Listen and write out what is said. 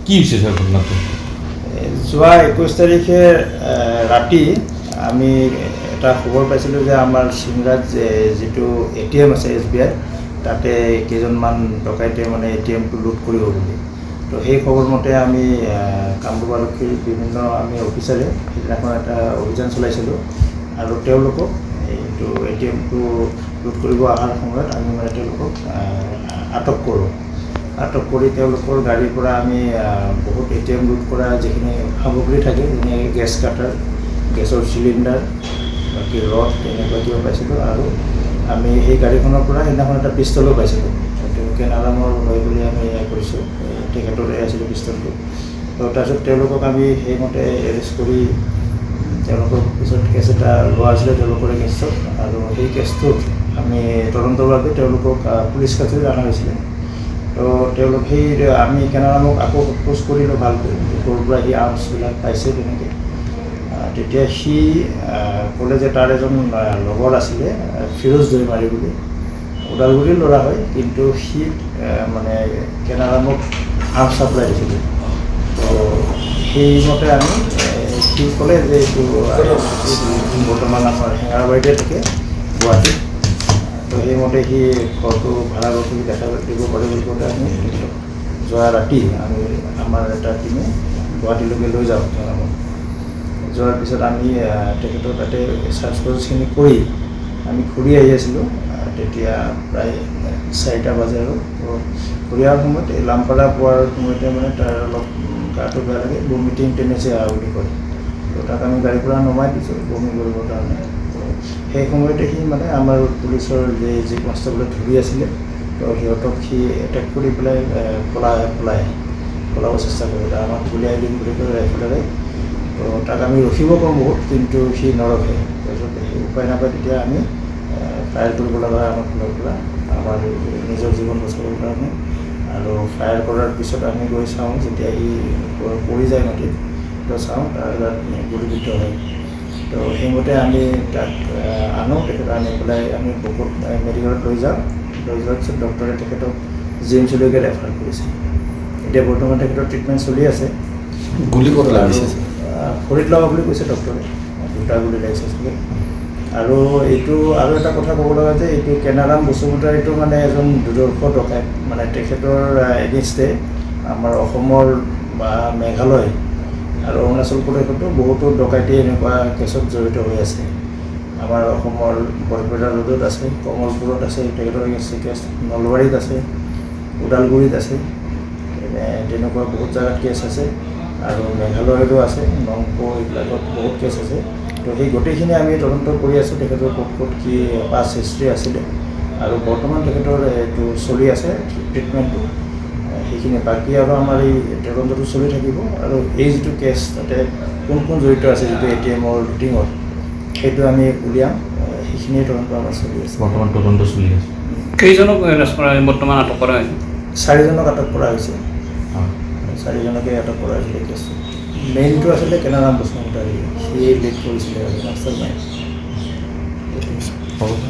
কি হৈছে স্যার ঘটনাটো? যোৱা 21 তাৰিখে ৰাতি আমি এটা খবৰ পাইছিলোঁ যে আমাৰ সিংৰাজ যিটো ATM আছে SBI তাতে কেইজনমান ডকাইতে মানে ATMটো লুট কৰিব বুলি। তো সেই খবৰমতে আমি কামৰূপ আৰক্ষীৰ বিভিন্ন আমি অফিচাৰে সেইদিনাখন এটা অভিযান চলাইছিলোঁ আৰু তেওঁলোকক এইটো ATMটো লুট কৰিব অহাৰ সময়ত আমি মানে তেওঁলোকক আটক কৰোঁ। আটক কৰি তেওঁলোকৰ গাড়ীৰ পৰা আমি বহুত ATM লুট কৰা যিখিনি সামগ্ৰী থাকে যেনে গেছ কাটাৰ, গেছৰ চিলিণ্ডাৰ, বাকী ৰড তেনেকুৱা কিবা পাইছিলোঁ আৰু আমি সেই গাড়ীখনৰ পৰা সেইদিনাখন এটা পিষ্টলো পাইছিলোঁ। সেইটো কেনাৰামৰ হয় বুলি আমি কৰিছোঁ, তেখেতৰে আছিলে পিষ্টলটো। তো তাৰপিছত তেওঁলোকক আমি সেইমতে এৰেষ্ট কৰি তেওঁলোকৰ পিছত কেছ এটা লোৱা হৈছিলে তেওঁলোকৰ কেছত আৰু সেই কেছটোত আমি তদন্তৰ বাবে তেওঁলোকক পুলিচ কাছাৰীত অনা হৈছিলে। তো তেওঁলোক সেই আমি কেনাৰামক আকৌ সোধ কৰিলোঁ ভালকৈ ক'ৰ পৰা সি আৰ্মছবিলাক পাইছে তেনেকৈ। তেতিয়া সি ক'লে যে তাৰ এজন লগৰ আছিলে ফিৰোজ দৈমাৰী বুলি, ওদালগুৰিৰ ল'ৰা হয়, কিন্তু সি মানে কেনাৰামক আৰ্ম ছাপ্লাই দিছিলে। তো সেইমতে আমি সি ক'লে যে এইটো বৰ্তমান আমাৰ হেঙাৰাবাৰীতে থাকে গুৱাহাটীত। তো সেইমতে সি ঘৰটো ভাড়া ঘৰটো দেখা দিব পাৰে বুলি ক'লে আমি যোৱা ৰাতি আমি আমাৰ এটা টিমে গুৱাহাটীলৈকে লৈ যাওঁ। যোৱাৰ পিছত আমি তেখেতৰ তাতে চাৰ্চ প্ৰচেছখিনি কৰি আমি ঘূৰি আহি আছিলোঁ। তেতিয়া প্ৰায় 4টা বাজে আৰু ঘূৰি অহাৰ সময়ত এই লামপাৰা পোৱাৰ সময়তে মানে তাৰ অলপ গাটো বেয়া লাগে, বমিটিং টেণ্ডেঞ্চি আহা বুলি কয়। তো তাক আমি গাড়ীৰ পৰা নমাই দিছোঁ বমি কৰিবৰ কাৰণে। তো সেই সময়তে সি মানে আমাৰ পুলিচৰ যি কনষ্টেবলে ধৰি আছিলে, তো সিহঁতক সি এটেক কৰি পেলাই পলাব চেষ্টা কৰিলে। আমাক গুলিয়াই দিম বুলি কৈ ৰাইফলেৰে। তো তাক আমি ৰখিব পাৰোঁ বহুত, কিন্তু সি নৰখে। তাৰপিছত সেই উপায় নাপায় তেতিয়া আমি ফায়াৰ কৰিব লগা হয় আমাৰ ফালৰ পৰা আমাৰ নিজৰ জীৱন বচাবৰ কাৰণে। আৰু ফায়াৰ কৰাৰ পিছত আমি গৈ চাওঁ, যেতিয়া সি পৰি যায় মাটিত, তো চাওঁ তাৰ গাত গুলিবিদ্ধ হয়। তো সেইমতে আমি তাক আনো, তেখেতক আনি পেলাই আমি বহুত মেডিকেলত লৈ যাওঁ। লৈ যোৱাৰ পিছত ডক্টৰে তেখেতক GMCলৈকে ৰেফাৰ কৰিছে। এতিয়া বৰ্তমান তেখেতৰ ট্ৰিটমেণ্ট চলি আছে। গুলি ক'ত লাগিছে? ভৰিত লগা বুলি কৈছে ডক্টৰে, 2টা গুলি লাগিছে চাগে। আৰু এইটো আৰু এটা কথা ক'ব লগা যে এইটো কেনাৰাম বসুমতাৰীটো মানে এজন দুৰ্ধৰ্ষ ডকাইত, মানে তেখেতৰ এগেইনষ্টে আমাৰ অসমৰ বা মেঘালয় আৰু অৰুণাচল প্ৰদেশতো বহুতো ডকাইতি এনেকুৱা কেছত জড়িত হৈ আছে। আমাৰ অসমৰ বৰপেটা ৰোডত আছে, কমলপুৰত আছে তেখেতৰ এগেইনষ্টে কেছ, নলবাৰীত আছে, ওদালগুৰিত আছে, তেনেকুৱা বহুত জেগাত কেছ আছে। আৰু মেঘালয়তো আছে, নংপো এইবিলাকত বহুত কেছ আছে। তো সেই গোটেইখিনি আমি তদন্ত কৰি আছোঁ, তেখেতৰ ক'ত কি পাষ্ট হিষ্ট্ৰী আছিলে আৰু বৰ্তমান তেখেতৰ এইটো চলি আছে ট্ৰিটমেণ্টটো। সেইখিনি বাকী আৰু আমাৰ এই তদন্তটো চলি থাকিব। আৰু এই যিটো কেছ তাতে কোন জড়িত আছে যিটো ATMৰ লুটিঙত, সেইটো আমি উলিয়াম। সেইখিনিয়ে তদন্ত আমাৰ চলি আছে। বৰ্তমান তদন্ত চলি আছে। কেইজনক বৰ্তমান আটক কৰা হৈছে? 4জনক আটক কৰা হৈছে। 4জনকে আটক কৰা হৈছিলে কেছটো। মেইনটো আছিলে কেনাৰাম বসুমতাৰী, সিয়ে লিড কৰিছিলে মাষ্টাৰ মাইণ্ড।